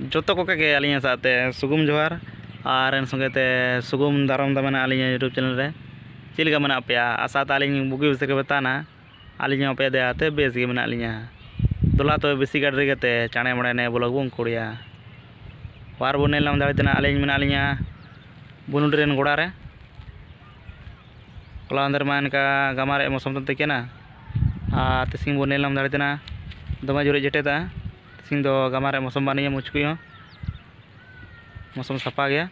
जोतो को के अलिया साथे सुगुम जोहार और एन संगेते सुगुम दारम दा मेना अलिया यूट्यूब चैनल रे चिलका मेना पे आशा तालिंग बुगी बिसे के बताना अलिया पे दे आते बेस गे मेना अलिया दोला तो बेसी गाड़ रेगेते चाणे मणे ने ब्लॉग बुन कोड़िया वार बो नेल नाम दाड़ेतना अलिया मेना अलिया बुनुडरेन गोड़ा रे कोला अंदर मान का गमारे मौसम तते केना आ तिसिंग बो नेल नाम दाड़ेतना दमा जुरे जेटेता सिंह दो गमारे मौसम बानिया मुचकुई हो मौसम सफा गया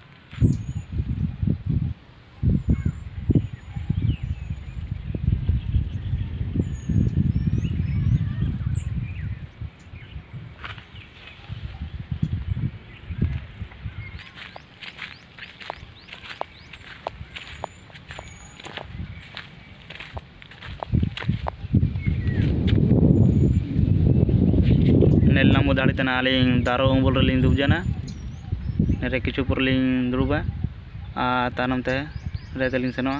नेल नामो दाड़ीतना आलिंग दारो उम्बुल रेलिंग दुब जाना नेरे किछु पुरलिंग दुरुबा आ तानम ते रे तलिंग सेनोआ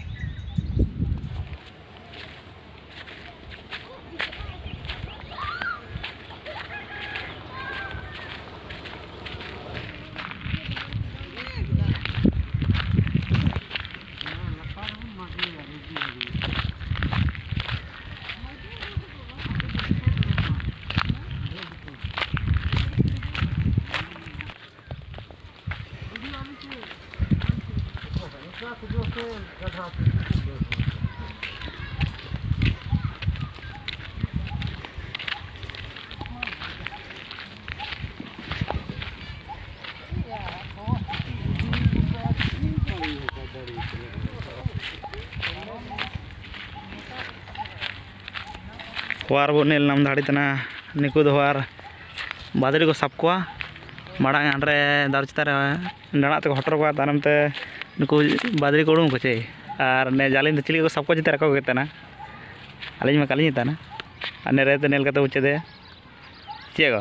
वार बो नेल नाम दाड़ीतना निकु दो वार बादरी को साब कोआ माड़ांग आंड्रे दार चितार डाणा ते हटर कोआ तानम ते निकु बादरी को उडुम को चे और ने जालिन ते चिली को साब को चितार को गेतना अलिज मा कालिन ताना अने रे ते नेल कते उचे दे चे को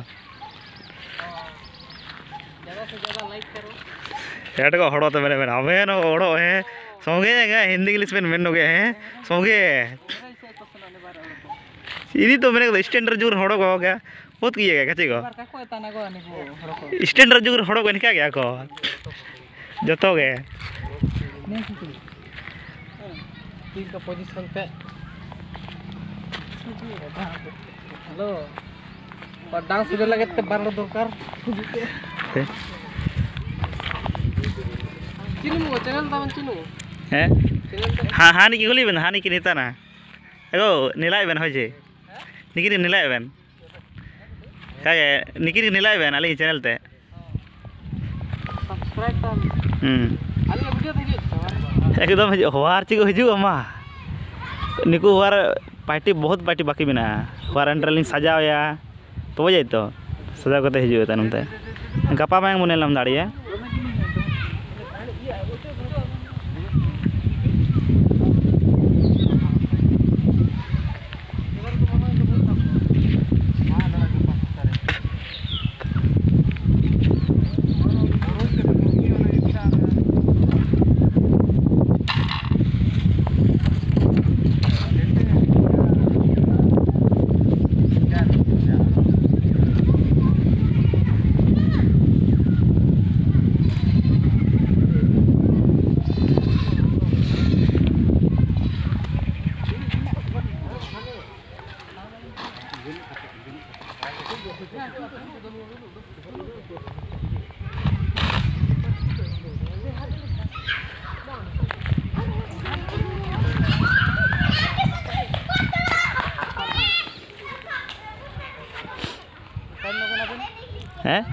हेड को हड़ो ते मेरे मेरे हमें नो हड़ो है सोगे हिंदी इंग्लिश में मेन गे हैं सोगे इदी तो मेरे स्टैंडर्ड जुगर हड़ो को गया बहुत किए गया कचे को स्टैंडर्ड जुगर हड़ो को निका गया को जतो गे तीन का पोजीशन पे हेलो और डांस उधर लगे ते बार दरकार चिनु चैनल तामन चिनु हैं हां हां निकी गोली बेन हां निकी नेता ना एगो निलाय बेन होय जे निकी निलाय बेन कागे निकी निलाय बेन आली चैनल ते सब्सक्राइब कर आली वीडियो देखिए एकदम होवार चिको हिजु अमा निकु होवार पार्टी बहुत पार्टी बाकी बिना होवार एंट्रलिंग सजाव या तो जाय तो सजाव कते हिजु तनम ते गपा मांग मुने लम दाड़िया हैं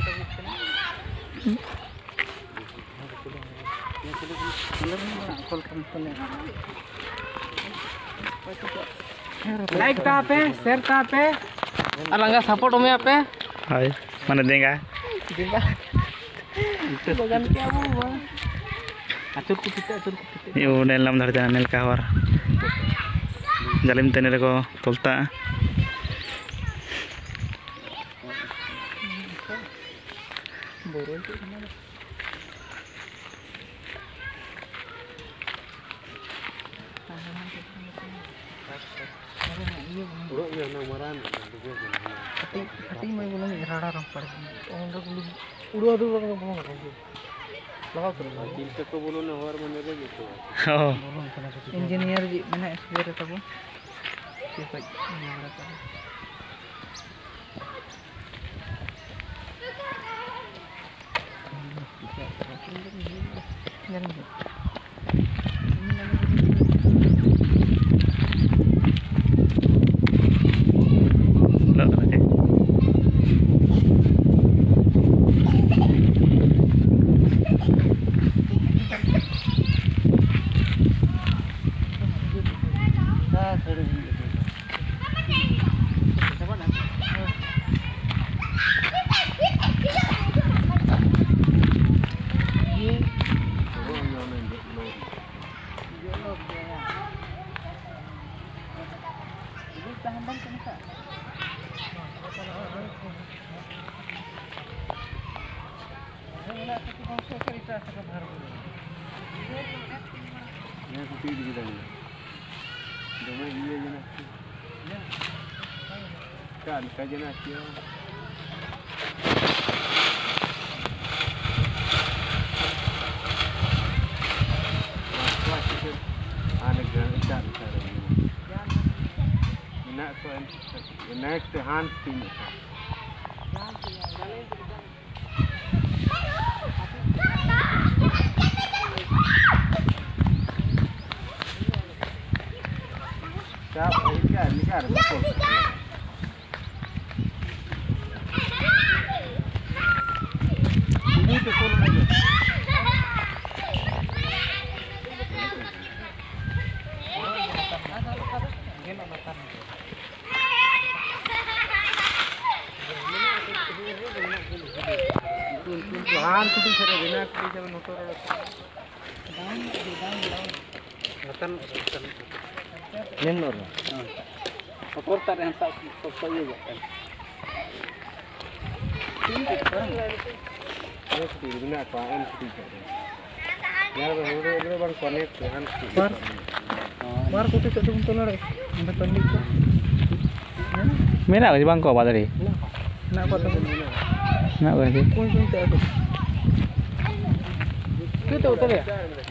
लाइक तापे शेयर तापे अलंगा सपोर्ट में पे हाय माने देंगा बगान क्या वो अचुर को पीते यो नेल नाम धरते नेल का और जालिम तेने को तोलता Kati mai belum rada orang pada. Orang dah belum. Udah tu orang belum ada. Laga tu. Cinta ko belum na war mana lagi tu. Oh. Engineer ji mana experience apa? Siapa yang berapa? Kan kajian aja. Next hand team. Siap, ini kan. Ini tu pun lagi. Bahan tu cara bina kiri jalan motor. Natan. Lenor. Motor tak yang tak saya kan. Ini bina kawan kiri. Ya, betul bang connect dengan. Bar kutu tak tu lari. Kita tanding. Mana sih bangko apa tadi? Nak apa tu? Nak apa sih? Kau tu tak ada. Kita utar ya?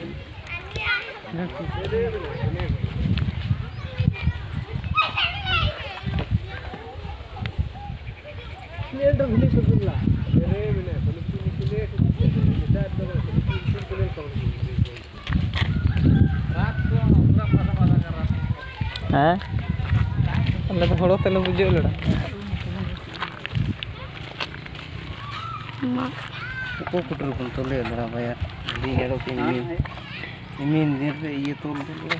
Ini ada beli sebelah. Hah? Lebih holo telu bujul dah. Mak. Aku kudur kuntul le dah bayar. Di hero ini dia ye tol dulu.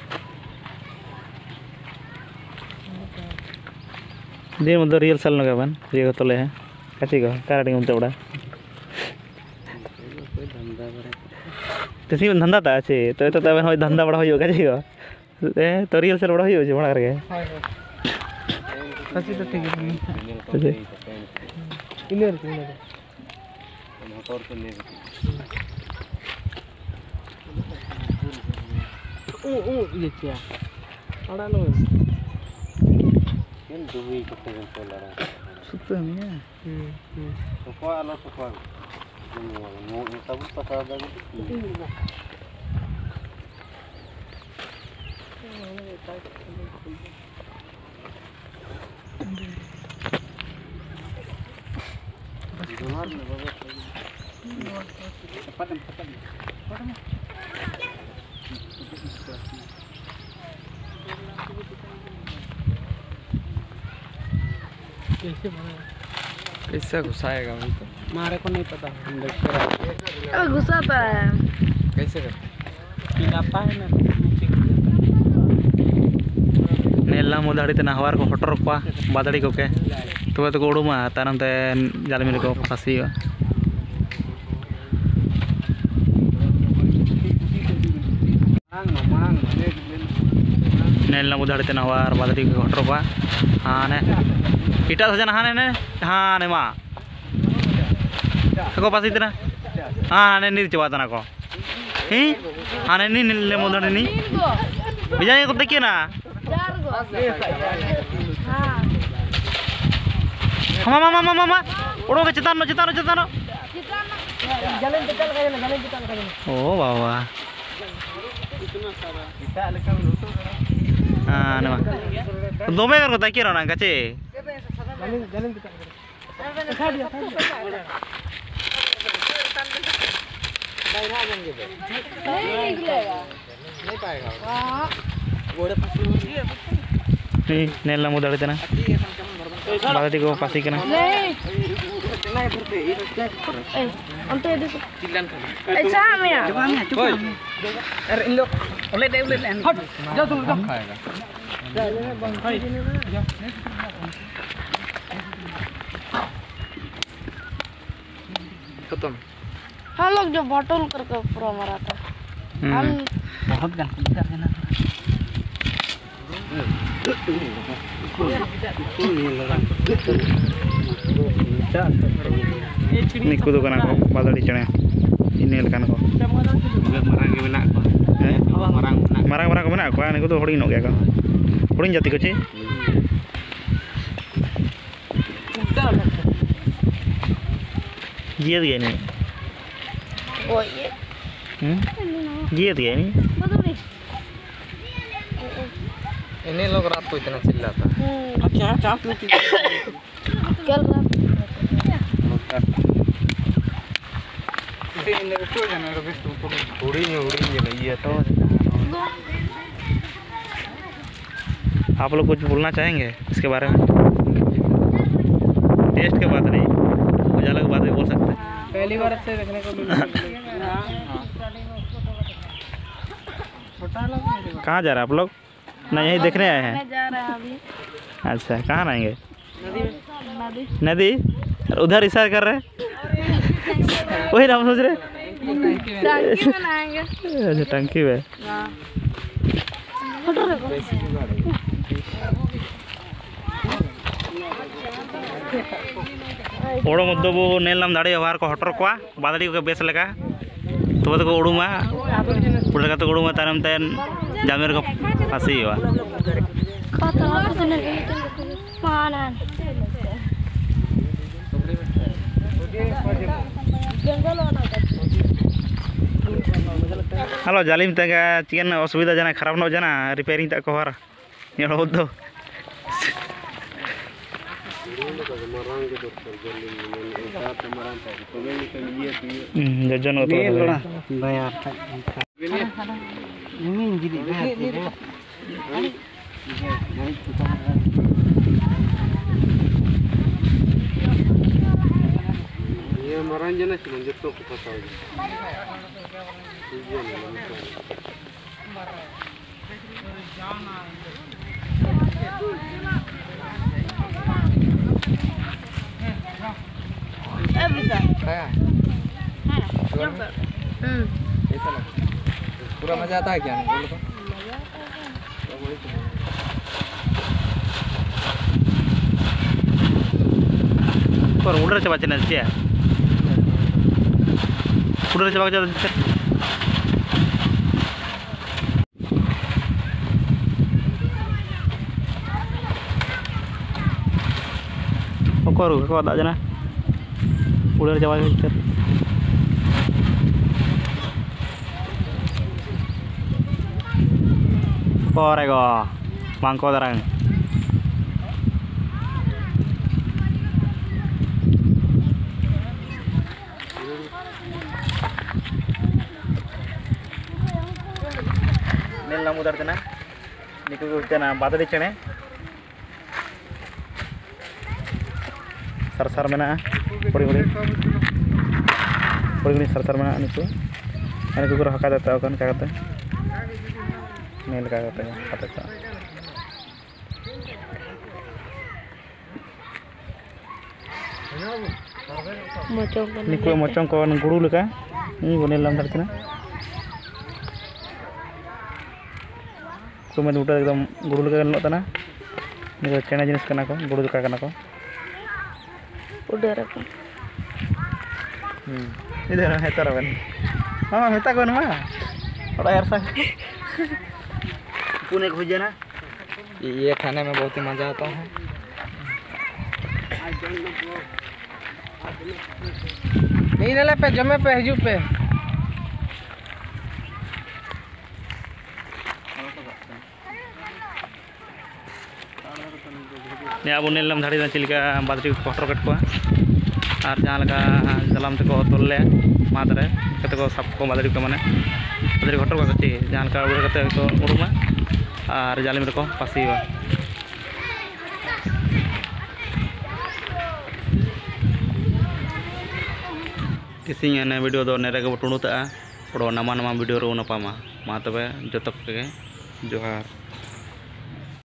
Dia mudar real sal naga ban. Dia ko tole hai. Kachi ko karading unte uda. Tesi धंधा था अच्छे तो तब हमारे धंधा बड़ा हो काची को तो रियल सेल बड़ा हो बड़ा करके काची तो ठीक है क्लियर मोटर को ले ये क्या अड़ा लो इन दुबई को तो लड़ा सुपर में सोफा आलो sofa mau tabut pasal ada gitu. Cepat. कैसे घुसाएगा अभी तो हमारे को नहीं पता घुसाता है कैसे पिलाता है ना नेला मुदाड़ी ते नहवार को हटर को बादड़ी को के तो को उड़ुमा तारम ते जालमिन को फांसी नेला मुदाड़ी ते नहवार बादड़ी को हटर को हाँ ने इटा सजन हाँ ने माँ को पास इतना हाँ ने नीर चबाता ना को हाँ ने नी ले मुदाड़ी नी बिजाने को देखिए ना Mama, udah ke cetan. Jalan kita kayaknya. Oh, bawa. Ah, nama. Dome kan kota kira orang kace. Jalan kita. Nih, nela muda itu na. Balat itu pasti kena. हम लोग जो बॉटल करके पूरा मरा था हम बहुत गंदा Niku tuh kan aku badal di channel ini lekan aku marang mana aku niku tuh hori nok ya kau hori jati kau sih jiat gak ini oh iya jiat gak ini betul nih ini lo kerat tuh itu nasi lapa cap क्या लगा आप लोग कुछ बोलना चाहेंगे इसके बारे में टेस्ट के बात नहीं कुछ अलग बात भी बोल सकते हैं पहली बार अच्छे देखने को मिला कहाँ जा रहे हैं आप लोग ना यहीं देखने आए हैं मैं जा रहा है अभी अच्छा कहाँ आएंगे नदी नदी उधर इशारा कर रहे हैं वही ना हम सोच रहे टंकी में नहाएंगे अच्छा टंकी में हाँ फोटो रखो ओड़ो मध्य वो नेल नाम दाड़ी व्यवहार को हटर को बादड़ी को बेस लगा तो को उड़ूमा उड़ लगा तो उड़ूमा तारम तैन जामेर को फांसी हुआ हेलो जालिम तक चिकन असुविधा जाना खराब न जाना रिपेयरिंग तक को हर ये दो जजन Maranjana sih lanjut tuh kita tahu. bisa ऐसा लगा पूरा मजा आता है क्या नहीं बोलो तो पर उड़र चबा चना क्या उड़र चबा चना करू को दा जना उड़र चबा चना Korego, mangko darang. Nel namu dar cena, niku cena badari cene. Sar mena, puri sar mena niku. Ani kukur hakada tau kan kagate. Nel kagate kata. Niku mocong ko guru leka. Ini bonel lam dar cena. Kumen udah एकदम guru leka kan tana. Niku cena jenis kana ko, guru leka kana ko. udah reko Ini dah hetar kan. Oh, hetar kan mah. Ora air sang. Pune ko hujana. ये खाने में बहुत ही मज़ा आता है। नहीं नले पे जमे पे हजू पे अब नेलम धाड़ी चिलका बादरी को हटर कट को और जहाँ लगा जलाम तक तोल ले माद रे कते को सब को बादरी को माने बादरी हटर को कच्ची जहाँ लगा उड़ कते तो उड़मा और जालिम रको पासीवा किसी ने वीडियो दो नेरे को टुणुता पड़ो नमा नमा वीडियो रो नपामा मा तबे जतक के जोहार।